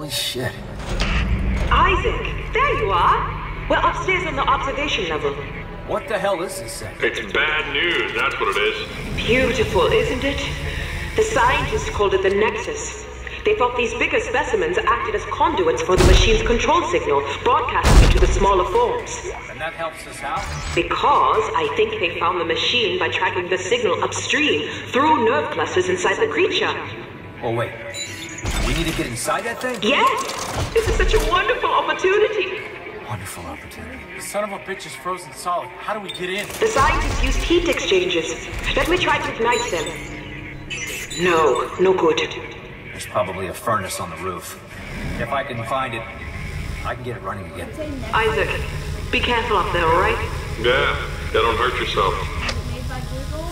Holy shit. Isaac, there you are. We're upstairs on the observation level. What the hell is this thing? It's bad news, that's what it is. Beautiful, isn't it? The scientists called it the Nexus. They thought these bigger specimens acted as conduits for the machine's control signal, broadcasting it to the smaller forms. And that helps us out? Because I think they found the machine by tracking the signal upstream through nerve clusters inside the creature. Oh, wait. We need to get inside that thing? Yes! This is such a wonderful opportunity. Wonderful opportunity. The son of a bitch is frozen solid. How do we get in? The scientists used heat exchangers. Let me try to ignite them. No, no good. There's probably a furnace on the roof. If I can find it, I can get it running again. Isaac, be careful up there, all right? Yeah, don't hurt yourself. Made by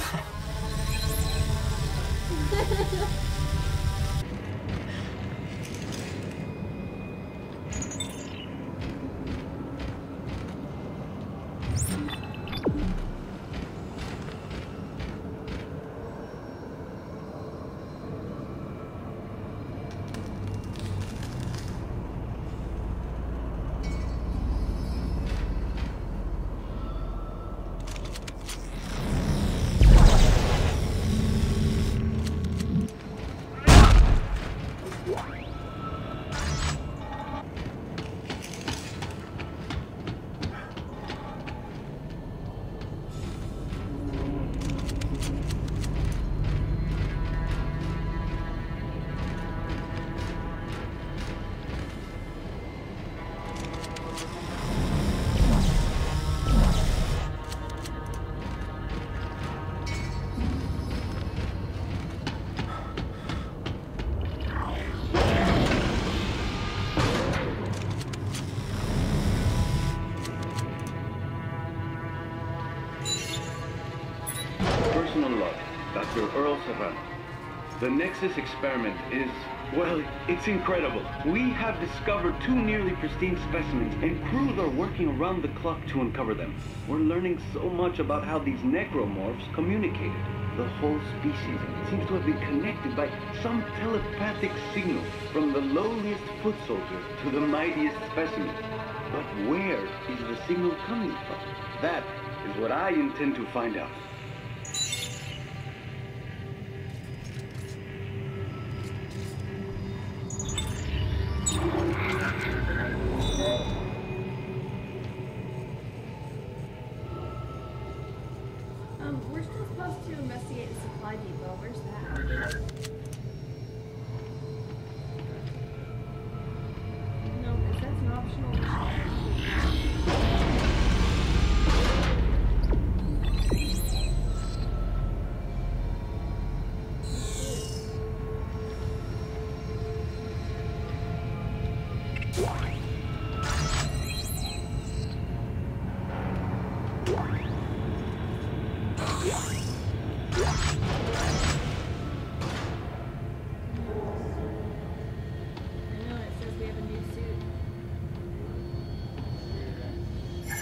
Google? The Nexus experiment is, well, it's incredible. We have discovered 2 nearly pristine specimens, and crews are working around the clock to uncover them. We're learning so much about how these Necromorphs communicated. The whole species seems to have been connected by some telepathic signal, from the lowliest foot soldier to the mightiest specimen. But where is the signal coming from? That is what I intend to find out. We're still supposed to investigate the supply depot. Where's that? No, because that's an optional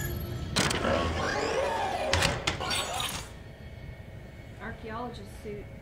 archaeologist suit.